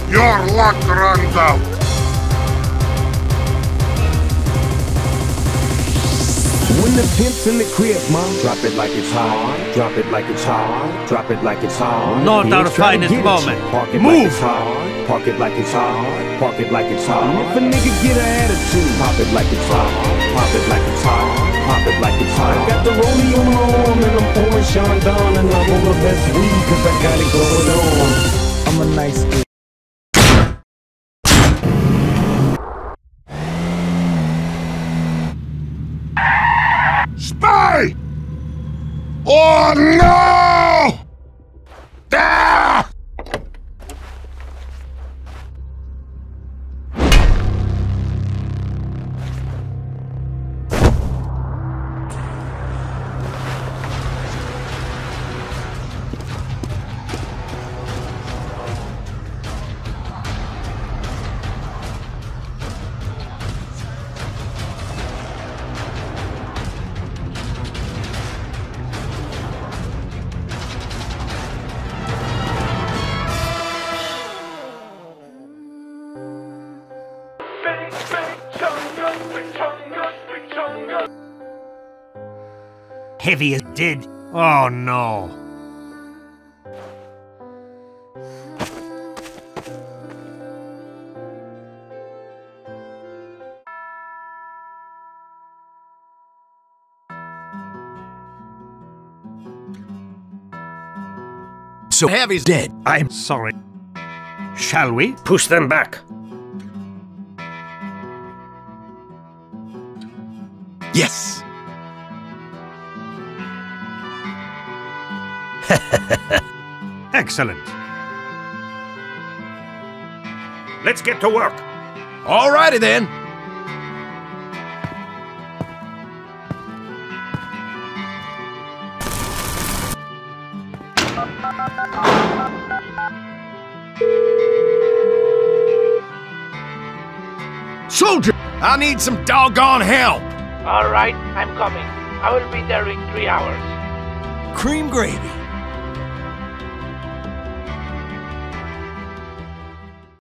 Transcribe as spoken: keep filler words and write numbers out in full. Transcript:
Your luck runs out. When the pimp's in the crib, mom, drop it like it's hot. Drop it like it's hot. Drop it like it's hot. Not our finest moment. Park it Move! like it's hot. Park it like it's hot. Park it like it's hot. If a nigga get an attitude, pop it like it's hot. Pop it like it's hot. Pop it like it's hot. Got the rollie on my arm and I'm pouring Sean Don and I'm on the best weed cause I got it going on. I'm a nice dude. Spy! Oh no! Ah! Heavy is dead. Oh no. So Heavy's dead. I'm sorry. Shall we? Push them back. Yes. Excellent. Let's get to work. Alrighty then. Soldier, I need some doggone help. All right, I'm coming. I will be there in three hours. Cream gravy.